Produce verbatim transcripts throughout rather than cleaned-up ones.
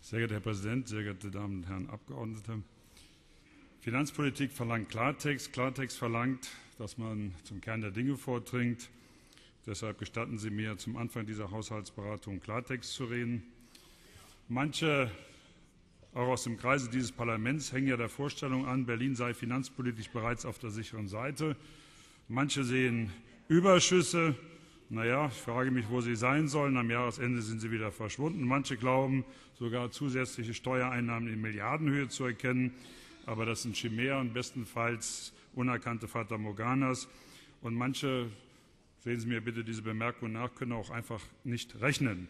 Sehr geehrter Herr Präsident, sehr geehrte Damen und Herren Abgeordnete! Finanzpolitik verlangt Klartext. Klartext verlangt, dass man zum Kern der Dinge vordringt. Deshalb gestatten Sie mir, zum Anfang dieser Haushaltsberatung Klartext zu reden. Manche, auch aus dem Kreise dieses Parlaments, hängen ja der Vorstellung an, Berlin sei finanzpolitisch bereits auf der sicheren Seite. Manche sehen Überschüsse. Naja, ich frage mich, wo sie sein sollen. Am Jahresende sind sie wieder verschwunden. Manche glauben, sogar zusätzliche Steuereinnahmen in Milliardenhöhe zu erkennen. Aber das sind Chimären, bestenfalls unerkannte Fata Morganas. Und manche, sehen Sie mir bitte diese Bemerkung nach, können auch einfach nicht rechnen.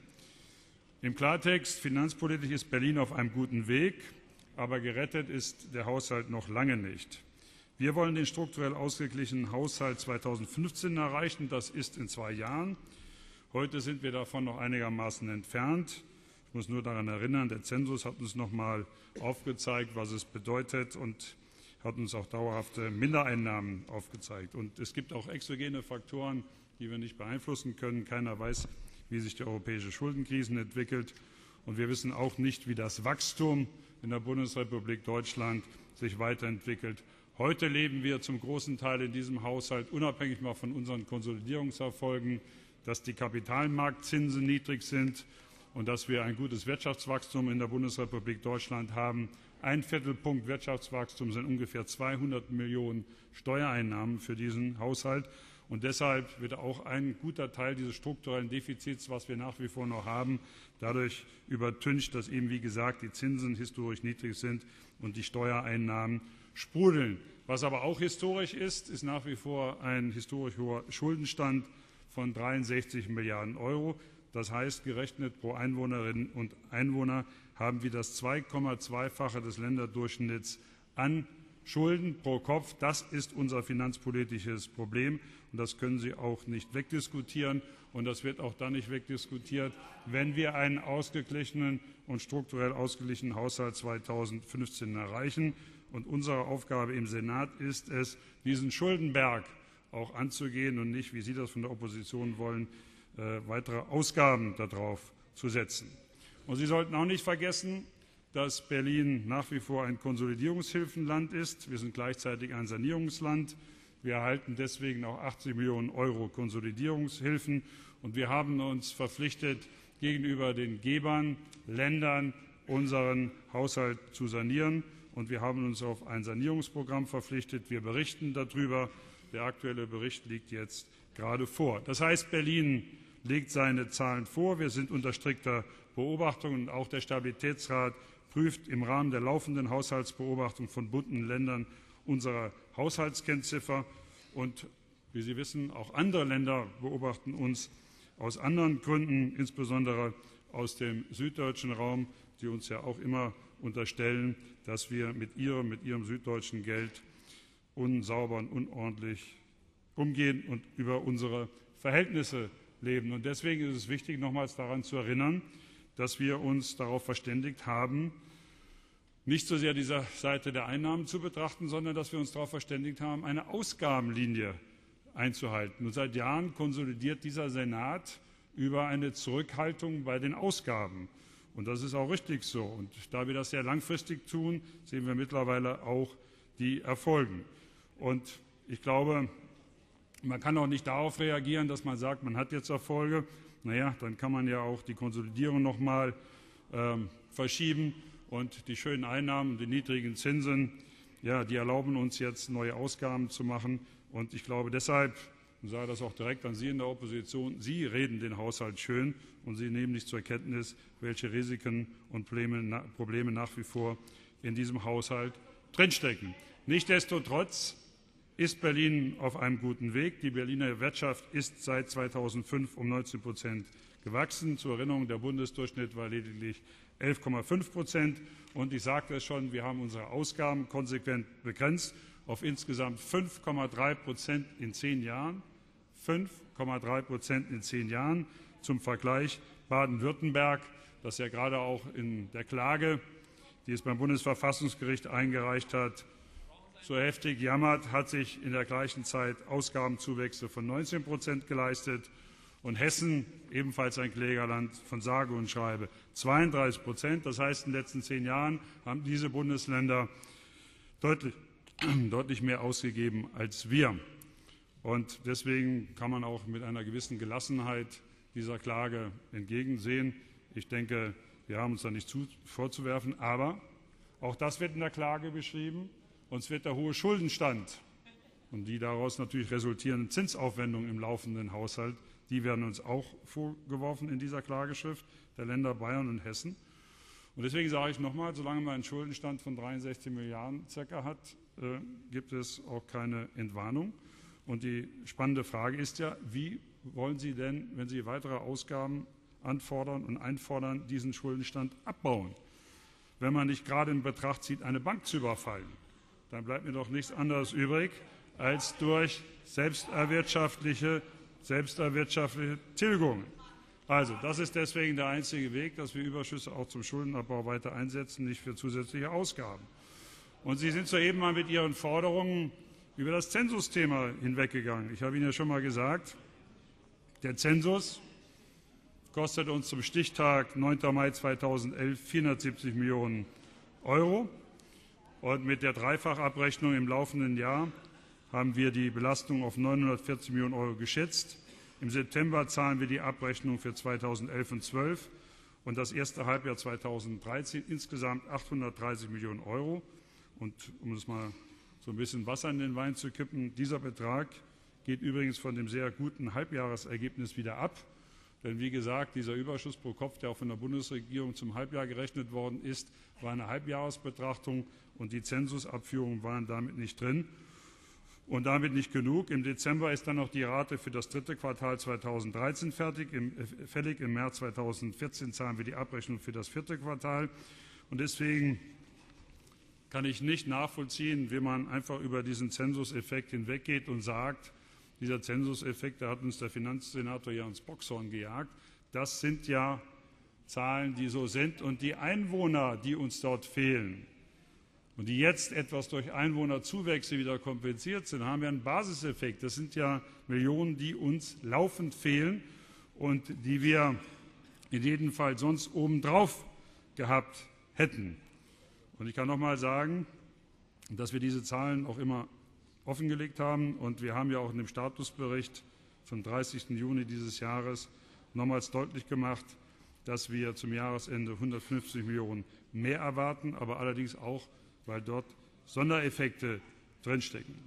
Im Klartext, finanzpolitisch ist Berlin auf einem guten Weg, aber gerettet ist der Haushalt noch lange nicht. Wir wollen den strukturell ausgeglichenen Haushalt zweitausendfünfzehn erreichen. Das ist in zwei Jahren. Heute sind wir davon noch einigermaßen entfernt. Ich muss nur daran erinnern, der Zensus hat uns noch einmal aufgezeigt, was es bedeutet, und hat uns auch dauerhafte Mindereinnahmen aufgezeigt. Und es gibt auch exogene Faktoren, die wir nicht beeinflussen können. Keiner weiß, wie sich die europäische Schuldenkrise entwickelt. Und wir wissen auch nicht, wie das Wachstum in der Bundesrepublik Deutschland sich weiterentwickelt. Heute leben wir zum großen Teil in diesem Haushalt, unabhängig mal von unseren Konsolidierungserfolgen, dass die Kapitalmarktzinsen niedrig sind und dass wir ein gutes Wirtschaftswachstum in der Bundesrepublik Deutschland haben. Ein Viertelpunkt Wirtschaftswachstum sind ungefähr zweihundert Millionen Steuereinnahmen für diesen Haushalt. Und deshalb wird auch ein guter Teil dieses strukturellen Defizits, was wir nach wie vor noch haben, dadurch übertüncht, dass eben, wie gesagt, die Zinsen historisch niedrig sind und die Steuereinnahmen sprudeln. Was aber auch historisch ist, ist nach wie vor ein historisch hoher Schuldenstand von dreiundsechzig Milliarden Euro. Das heißt, gerechnet pro Einwohnerinnen und Einwohner haben wir das zwei Komma zwei-fache des Länderdurchschnitts an Schulden pro Kopf. Das ist unser finanzpolitisches Problem, und das können Sie auch nicht wegdiskutieren. Und das wird auch dann nicht wegdiskutiert, wenn wir einen ausgeglichenen und strukturell ausgeglichenen Haushalt zweitausendfünfzehn erreichen. Und unsere Aufgabe im Senat ist es, diesen Schuldenberg auch anzugehen und nicht, wie Sie das von der Opposition wollen, weitere Ausgaben darauf zu setzen. Und Sie sollten auch nicht vergessen, dass Berlin nach wie vor ein Konsolidierungshilfenland ist. Wir sind gleichzeitig ein Sanierungsland. Wir erhalten deswegen auch achtzig Millionen Euro Konsolidierungshilfen. Und wir haben uns verpflichtet, gegenüber den Gebern, Ländern, unseren Haushalt zu sanieren. Und wir haben uns auf ein Sanierungsprogramm verpflichtet. Wir berichten darüber. Der aktuelle Bericht liegt jetzt gerade vor. Das heißt, Berlin legt seine Zahlen vor. Wir sind unter strikter Beobachtung, und auch der Stabilitätsrat prüft im Rahmen der laufenden Haushaltsbeobachtung von Bund und Ländern unsere Haushaltskennziffer. Und wie Sie wissen, auch andere Länder beobachten uns aus anderen Gründen, insbesondere aus dem süddeutschen Raum, die uns ja auch immer unterstellen, dass wir mit ihrem, mit ihrem süddeutschen Geld unsauber und unordentlich umgehen und über unsere Verhältnisse leben. Und deswegen ist es wichtig, nochmals daran zu erinnern, dass wir uns darauf verständigt haben, nicht so sehr diese Seite der Einnahmen zu betrachten, sondern dass wir uns darauf verständigt haben, eine Ausgabenlinie einzuhalten. Und seit Jahren konsolidiert dieser Senat über eine Zurückhaltung bei den Ausgaben. Und das ist auch richtig so. Und da wir das sehr langfristig tun, sehen wir mittlerweile auch die Erfolge. Und ich glaube, man kann auch nicht darauf reagieren, dass man sagt, man hat jetzt Erfolge. Naja, dann kann man ja auch die Konsolidierung noch mal ähm, verschieben. Und die schönen Einnahmen und die niedrigen Zinsen, ja, die erlauben uns jetzt, neue Ausgaben zu machen. Und ich glaube deshalb, und sage das auch direkt an Sie in der Opposition, Sie reden den Haushalt schön und Sie nehmen nicht zur Kenntnis, welche Risiken und Probleme nach wie vor in diesem Haushalt drinstecken. Nichtsdestotrotz ist Berlin auf einem guten Weg. Die Berliner Wirtschaft ist seit zweitausendfünf um neunzehn Prozent gewachsen. Zur Erinnerung, der Bundesdurchschnitt war lediglich elf Komma fünf Prozent. Und ich sagte es schon, wir haben unsere Ausgaben konsequent begrenzt auf insgesamt fünf Komma drei Prozent in zehn Jahren. fünf Komma drei Prozent in zehn Jahren. Zum Vergleich Baden-Württemberg, das ja gerade auch in der Klage, die es beim Bundesverfassungsgericht eingereicht hat, so heftig jammert, hat sich in der gleichen Zeit Ausgabenzuwächse von neunzehn Prozent geleistet. und Hessen, ebenfalls ein Klägerland, von sage und schreibe zweiunddreißig Prozent. Das heißt, in den letzten zehn Jahren haben diese Bundesländer deutlich, deutlich mehr ausgegeben als wir. Und deswegen kann man auch mit einer gewissen Gelassenheit dieser Klage entgegensehen. Ich denke, wir haben uns da nicht zu, vorzuwerfen, aber auch das wird in der Klage beschrieben. Uns wird der hohe Schuldenstand und die daraus natürlich resultierenden Zinsaufwendungen im laufenden Haushalt, die werden uns auch vorgeworfen in dieser Klageschrift der Länder Bayern und Hessen. Und deswegen sage ich nochmal, solange man einen Schuldenstand von dreiundsechzig Milliarden circa hat, äh, gibt es auch keine Entwarnung. Und die spannende Frage ist ja, wie wollen Sie denn, wenn Sie weitere Ausgaben anfordern und einfordern, diesen Schuldenstand abbauen? Wenn man nicht gerade in Betracht zieht, eine Bank zu überfallen, dann bleibt mir doch nichts anderes übrig, als durch selbsterwirtschaftliche, selbsterwirtschaftliche Tilgungen. Also, das ist deswegen der einzige Weg, dass wir Überschüsse auch zum Schuldenabbau weiter einsetzen, nicht für zusätzliche Ausgaben. Und Sie sind soeben mal mit Ihren Forderungen über das Zensusthema hinweggegangen. Ich habe Ihnen ja schon mal gesagt, der Zensus kostet uns zum Stichtag neunter Mai zweitausendelf vierhundertsiebzig Millionen Euro. Und mit der Dreifachabrechnung im laufenden Jahr haben wir die Belastung auf neunhundertvierzig Millionen Euro geschätzt. Im September zahlen wir die Abrechnung für zweitausendelf und zwölf und das erste Halbjahr zweitausenddreizehn insgesamt achthundertdreißig Millionen Euro. Und um es mal so ein bisschen Wasser in den Wein zu kippen, dieser Betrag geht übrigens von dem sehr guten Halbjahresergebnis wieder ab. Denn wie gesagt, dieser Überschuss pro Kopf, der auch von der Bundesregierung zum Halbjahr gerechnet worden ist, war eine Halbjahresbetrachtung und die Zensusabführungen waren damit nicht drin. Und damit nicht genug. Im Dezember ist dann noch die Rate für das dritte Quartal zweitausenddreizehn fertig. Im, äh, fällig. Im März zweitausendvierzehn zahlen wir die Abrechnung für das vierte Quartal. Und deswegen kann ich nicht nachvollziehen, wie man einfach über diesen Zensuseffekt hinweggeht und sagt, dieser Zensuseffekt, da hat uns der Finanzsenator ja ins Boxhorn gejagt. Das sind ja Zahlen, die so sind. Und die Einwohner, die uns dort fehlen, und die jetzt etwas durch Einwohnerzuwächse wieder kompensiert sind, haben wir einen Basiseffekt. Das sind ja Millionen, die uns laufend fehlen und die wir in jedem Fall sonst obendrauf gehabt hätten. Und ich kann noch mal sagen, dass wir diese Zahlen auch immer offengelegt haben. Und wir haben ja auch in dem Statusbericht vom dreißigsten Juni dieses Jahres nochmals deutlich gemacht, dass wir zum Jahresende hundertfünfzig Millionen mehr erwarten, aber allerdings auch, weil dort Sondereffekte drinstecken.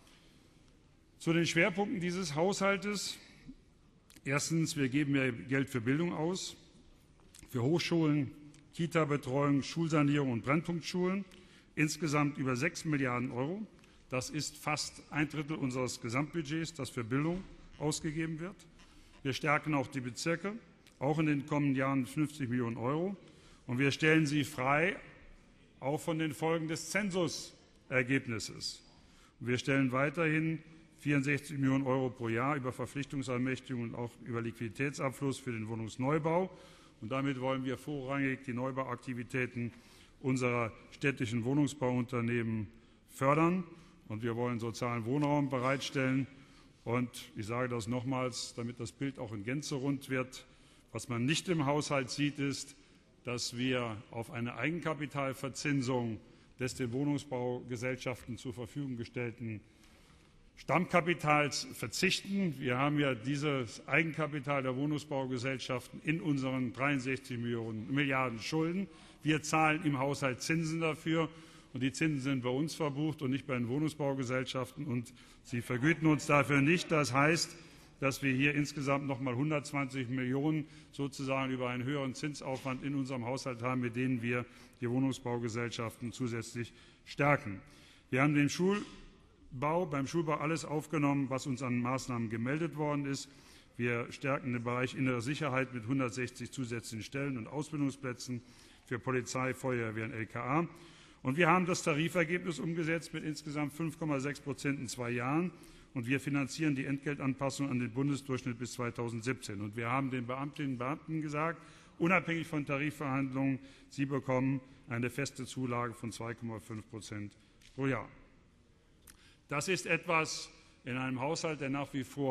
Zu den Schwerpunkten dieses Haushaltes. Erstens, wir geben mehr Geld für Bildung aus, für Hochschulen, Kita-Betreuung, Schulsanierung und Brennpunktschulen. Insgesamt über sechs Milliarden Euro. Das ist fast ein Drittel unseres Gesamtbudgets, das für Bildung ausgegeben wird. Wir stärken auch die Bezirke, auch in den kommenden Jahren fünfzig Millionen Euro. Und wir stellen sie frei, auch von den Folgen des Zensusergebnisses. Wir stellen weiterhin vierundsechzig Millionen Euro pro Jahr über Verpflichtungsermächtigung und auch über Liquiditätsabfluss für den Wohnungsneubau. Und damit wollen wir vorrangig die Neubauaktivitäten unserer städtischen Wohnungsbauunternehmen fördern. Und wir wollen sozialen Wohnraum bereitstellen. Und ich sage das nochmals, damit das Bild auch in Gänze rund wird. Was man nicht im Haushalt sieht, ist, dass wir auf eine Eigenkapitalverzinsung des den Wohnungsbaugesellschaften zur Verfügung gestellten Stammkapitals verzichten. Wir haben ja dieses Eigenkapital der Wohnungsbaugesellschaften in unseren dreiundsechzig Milliarden Schulden. Wir zahlen im Haushalt Zinsen dafür, und die Zinsen sind bei uns verbucht und nicht bei den Wohnungsbaugesellschaften, und sie vergüten uns dafür nicht. Das heißt, dass wir hier insgesamt noch mal hundertzwanzig Millionen sozusagen über einen höheren Zinsaufwand in unserem Haushalt haben, mit denen wir die Wohnungsbaugesellschaften zusätzlich stärken. Wir haben den Schulbau, beim Schulbau alles aufgenommen, was uns an Maßnahmen gemeldet worden ist. Wir stärken den Bereich innere Sicherheit mit hundertsechzig zusätzlichen Stellen und Ausbildungsplätzen für Polizei, Feuerwehr und L K A. Und wir haben das Tarifergebnis umgesetzt mit insgesamt fünf Komma sechs Prozent in zwei Jahren. Und wir finanzieren die Entgeltanpassung an den Bundesdurchschnitt bis zweitausendsiebzehn. Und wir haben den Beamtinnen und Beamten gesagt, unabhängig von Tarifverhandlungen, sie bekommen eine feste Zulage von zwei Komma fünf Prozent pro Jahr. Das ist etwas in einem Haushalt, der nach wie vor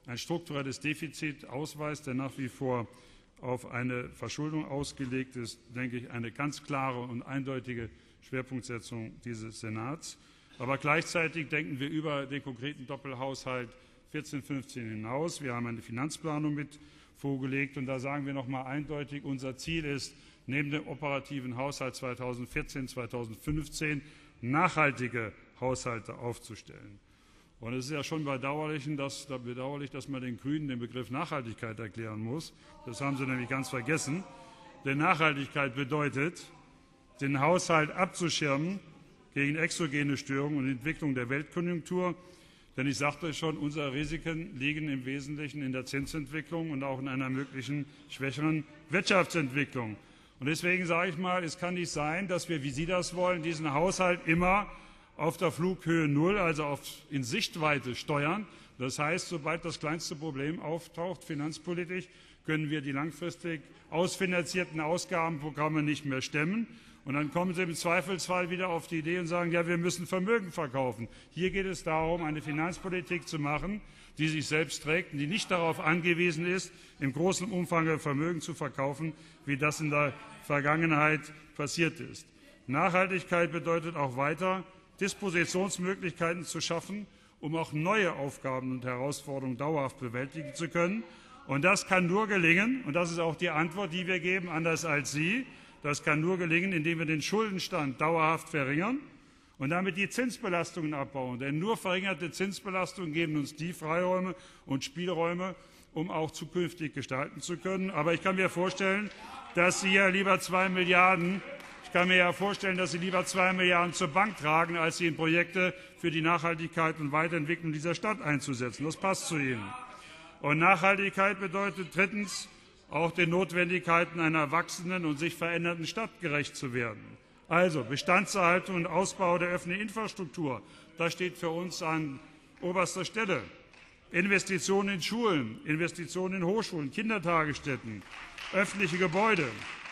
ein strukturelles Defizit ausweist, der nach wie vor auf eine Verschuldung ausgelegt ist, denke ich, eine ganz klare und eindeutige Schwerpunktsetzung dieses Senats. Aber gleichzeitig denken wir über den konkreten Doppelhaushalt vierzehn fünfzehn hinaus. Wir haben eine Finanzplanung mit vorgelegt, und da sagen wir noch einmal eindeutig, unser Ziel ist, neben dem operativen Haushalt zweitausendvierzehn zweitausendfünfzehn nachhaltige Haushalte aufzustellen. Und es ist ja schon bedauerlich dass, bedauerlich, dass man den Grünen den Begriff Nachhaltigkeit erklären muss. Das haben sie nämlich ganz vergessen. Denn Nachhaltigkeit bedeutet, den Haushalt abzuschirmen gegen exogene Störungen und Entwicklung der Weltkonjunktur. Denn ich sagte schon, unsere Risiken liegen im Wesentlichen in der Zinsentwicklung und auch in einer möglichen schwächeren Wirtschaftsentwicklung. Und deswegen sage ich mal, es kann nicht sein, dass wir, wie Sie das wollen, diesen Haushalt immer auf der Flughöhe Null, also auf, in Sichtweite steuern. Das heißt, sobald das kleinste Problem auftaucht, finanzpolitisch, können wir die langfristig ausfinanzierten Ausgabenprogramme nicht mehr stemmen. Und dann kommen Sie im Zweifelsfall wieder auf die Idee und sagen, ja, wir müssen Vermögen verkaufen. Hier geht es darum, eine Finanzpolitik zu machen, die sich selbst trägt und die nicht darauf angewiesen ist, im großen Umfang Vermögen zu verkaufen, wie das in der Vergangenheit passiert ist. Nachhaltigkeit bedeutet auch weiter, Dispositionsmöglichkeiten zu schaffen, um auch neue Aufgaben und Herausforderungen dauerhaft bewältigen zu können. Und das kann nur gelingen, und das ist auch die Antwort, die wir geben, anders als Sie, das kann nur gelingen, indem wir den Schuldenstand dauerhaft verringern und damit die Zinsbelastungen abbauen. Denn nur verringerte Zinsbelastungen geben uns die Freiräume und Spielräume, um auch zukünftig gestalten zu können. Aber ich kann mir vorstellen, dass Sie ja lieber zwei Milliarden Ich kann mir ja vorstellen, dass Sie lieber zwei Milliarden zur Bank tragen, als sie in Projekte für die Nachhaltigkeit und Weiterentwicklung dieser Stadt einzusetzen. Das passt zu Ihnen. Und Nachhaltigkeit bedeutet drittens, auch den Notwendigkeiten einer wachsenden und sich verändernden Stadt gerecht zu werden. Also Bestandserhaltung und Ausbau der öffentlichen Infrastruktur, das steht für uns an oberster Stelle. Investitionen in Schulen, Investitionen in Hochschulen, Kindertagesstätten, öffentliche Gebäude.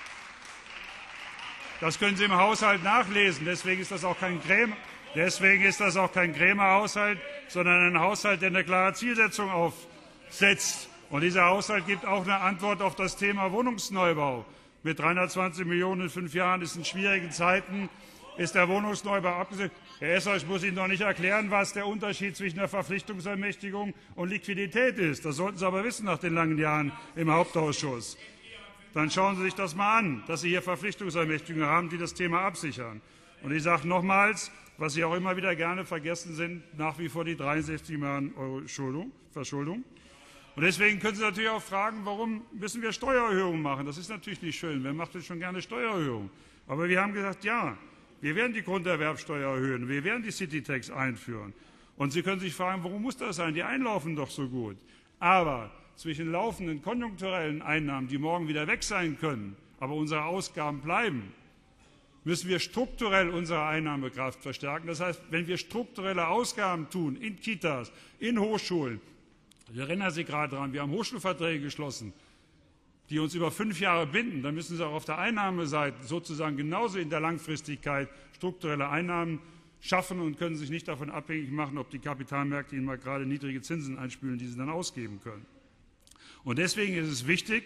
Das können Sie im Haushalt nachlesen. Deswegen ist das auch kein Krämer, deswegen ist das auch kein Krämer-Haushalt, sondern ein Haushalt, der eine klare Zielsetzung aufsetzt. Und dieser Haushalt gibt auch eine Antwort auf das Thema Wohnungsneubau. Mit dreihundertzwanzig Millionen in fünf Jahren ist in schwierigen Zeiten ist der Wohnungsneubau abgesetzt. Herr Esser, ich muss Ihnen doch nicht erklären, was der Unterschied zwischen der Verpflichtungsermächtigung und Liquidität ist. Das sollten Sie aber wissen nach den langen Jahren im Hauptausschuss. Dann schauen Sie sich das mal an, dass Sie hier Verpflichtungsermächtigungen haben, die das Thema absichern. Und ich sage nochmals, was Sie auch immer wieder gerne vergessen, sind nach wie vor die dreiundsechzig Milliarden Euro Verschuldung. Und deswegen können Sie natürlich auch fragen, warum müssen wir Steuererhöhungen machen? Das ist natürlich nicht schön. Wer macht denn schon gerne Steuererhöhungen? Aber wir haben gesagt, ja, wir werden die Grunderwerbsteuer erhöhen, wir werden die Citytax einführen. Und Sie können sich fragen, warum muss das sein? Die einlaufen doch so gut. Aber zwischen laufenden konjunkturellen Einnahmen, die morgen wieder weg sein können, aber unsere Ausgaben bleiben, müssen wir strukturell unsere Einnahmekraft verstärken. Das heißt, wenn wir strukturelle Ausgaben tun, in Kitas, in Hochschulen, ich erinnere Sie gerade daran, wir haben Hochschulverträge geschlossen, die uns über fünf Jahre binden, dann müssen Sie auch auf der Einnahmeseite sozusagen genauso in der Langfristigkeit strukturelle Einnahmen schaffen und können sich nicht davon abhängig machen, ob die Kapitalmärkte Ihnen mal gerade niedrige Zinsen einspülen, die Sie dann ausgeben können. Und deswegen ist es wichtig,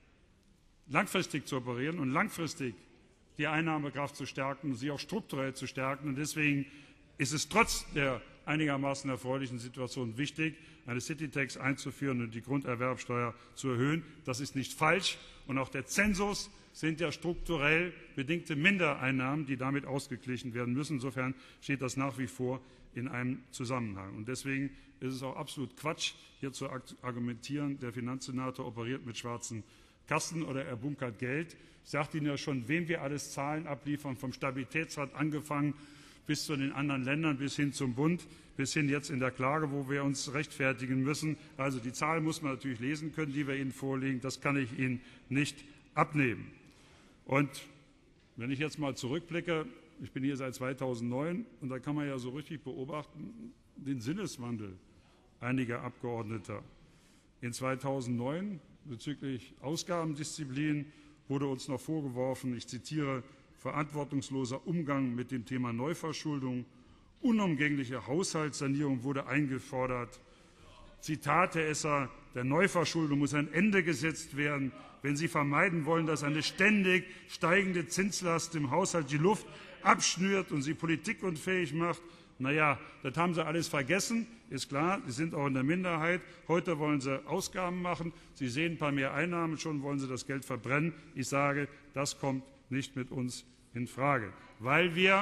langfristig zu operieren und langfristig die Einnahmekraft zu stärken und sie auch strukturell zu stärken. Und deswegen ist es trotz der einigermaßen erfreulichen Situation wichtig, eine Citytax einzuführen und die Grunderwerbsteuer zu erhöhen. Das ist nicht falsch. Und auch der Zensus sind ja strukturell bedingte Mindereinnahmen, die damit ausgeglichen werden müssen. Insofern steht das nach wie vor in einem Zusammenhang. Und deswegen ist es auch absolut Quatsch, hier zu argumentieren, der Finanzsenator operiert mit schwarzen Kassen oder er bunkert Geld. Ich sagte Ihnen ja schon, wem wir alles Zahlen abliefern, vom Stabilitätsrat angefangen bis zu den anderen Ländern, bis hin zum Bund, bis hin jetzt in der Klage, wo wir uns rechtfertigen müssen. Also die Zahlen muss man natürlich lesen können, die wir Ihnen vorlegen. Das kann ich Ihnen nicht abnehmen. Und wenn ich jetzt mal zurückblicke, ich bin hier seit zweitausendneun und da kann man ja so richtig beobachten, den Sinneswandel einiger Abgeordneter. In zweitausendneun bezüglich Ausgabendisziplin wurde uns noch vorgeworfen, ich zitiere, verantwortungsloser Umgang mit dem Thema Neuverschuldung, unumgängliche Haushaltssanierung wurde eingefordert Zitat Herr Esser, der Neuverschuldung muss ein Ende gesetzt werden, wenn Sie vermeiden wollen, dass eine ständig steigende Zinslast im Haushalt die Luft abschnürt und sie politikunfähig macht. Na ja, das haben Sie alles vergessen, ist klar. Sie sind auch in der Minderheit. Heute wollen Sie Ausgaben machen. Sie sehen ein paar mehr Einnahmen, schon wollen Sie das Geld verbrennen. Ich sage, das kommt nicht mit uns in Frage, weil wir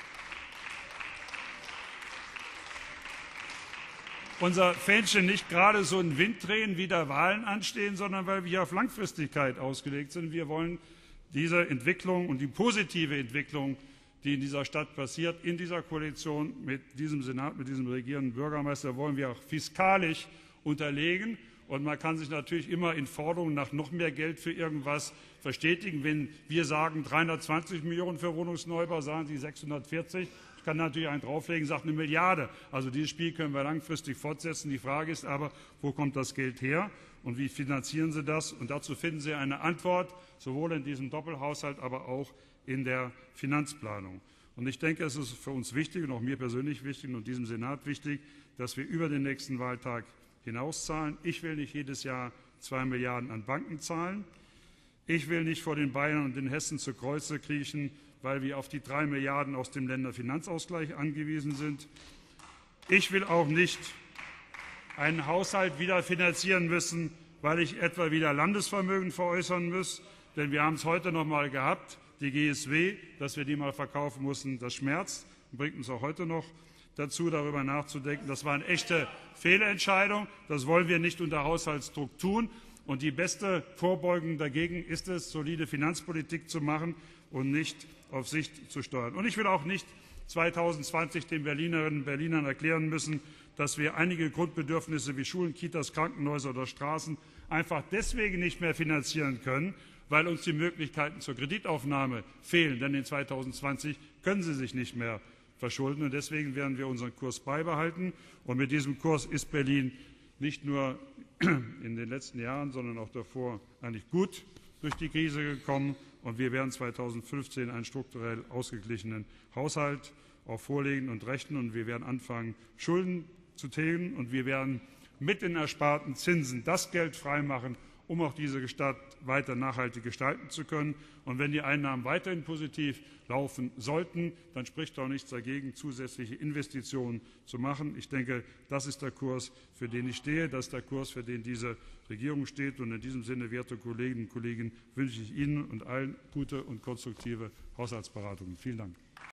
unser Fähnchen nicht gerade so in den Wind drehen, wie da Wahlen anstehen, sondern weil wir auf Langfristigkeit ausgelegt sind. Wir wollen diese Entwicklung und die positive Entwicklung, die in dieser Stadt passiert, in dieser Koalition mit diesem Senat, mit diesem regierenden Bürgermeister, wollen wir auch fiskalisch unterlegen. Und man kann sich natürlich immer in Forderungen nach noch mehr Geld für irgendwas verstetigen. Wenn wir sagen dreihundertzwanzig Millionen für Wohnungsneubau, sagen Sie sechshundertvierzig. Ich kann natürlich einen drauflegen, sagt eine Milliarde. Also dieses Spiel können wir langfristig fortsetzen. Die Frage ist aber, wo kommt das Geld her und wie finanzieren Sie das? Und dazu finden Sie eine Antwort, sowohl in diesem Doppelhaushalt, aber auch in der Finanzplanung. Und ich denke, es ist für uns wichtig und auch mir persönlich wichtig und diesem Senat wichtig, dass wir über den nächsten Wahltag hinaus zahlen. Ich will nicht jedes Jahr zwei Milliarden an Banken zahlen. Ich will nicht vor den Bayern und den Hessen zu Kreuze kriechen, weil wir auf die drei Milliarden aus dem Länderfinanzausgleich angewiesen sind. Ich will auch nicht einen Haushalt wieder finanzieren müssen, weil ich etwa wieder Landesvermögen veräußern muss. Denn wir haben es heute noch mal gehabt, die G S W, dass wir die mal verkaufen mussten. Das schmerzt und bringt uns auch heute noch dazu, darüber nachzudenken. Das war eine echte Fehlentscheidung. Das wollen wir nicht unter Haushaltsdruck tun. Und die beste Vorbeugung dagegen ist es, solide Finanzpolitik zu machen und nicht auf Sicht zu steuern. Und ich will auch nicht zweitausendzwanzig den Berlinerinnen und Berlinern erklären müssen, dass wir einige Grundbedürfnisse wie Schulen, Kitas, Krankenhäuser oder Straßen einfach deswegen nicht mehr finanzieren können, weil uns die Möglichkeiten zur Kreditaufnahme fehlen. Denn in zweitausendzwanzig können sie sich nicht mehr verschulden. Und deswegen werden wir unseren Kurs beibehalten. Und mit diesem Kurs ist Berlin nicht nur in den letzten Jahren, sondern auch davor eigentlich gut durch die Krise gekommen. Und wir werden zweitausendfünfzehn einen strukturell ausgeglichenen Haushalt auch vorlegen und rechnen. Und wir werden anfangen, Schulden zu tilgen. Und wir werden mit den ersparten Zinsen das Geld freimachen, um auch diese Stadt weiter nachhaltig gestalten zu können. Und wenn die Einnahmen weiterhin positiv laufen sollten, dann spricht auch nichts dagegen, zusätzliche Investitionen zu machen. Ich denke, das ist der Kurs, für den ich stehe. Das ist der Kurs, für den diese Regierung steht. Und in diesem Sinne, werte Kolleginnen und Kollegen, wünsche ich Ihnen und allen gute und konstruktive Haushaltsberatungen. Vielen Dank.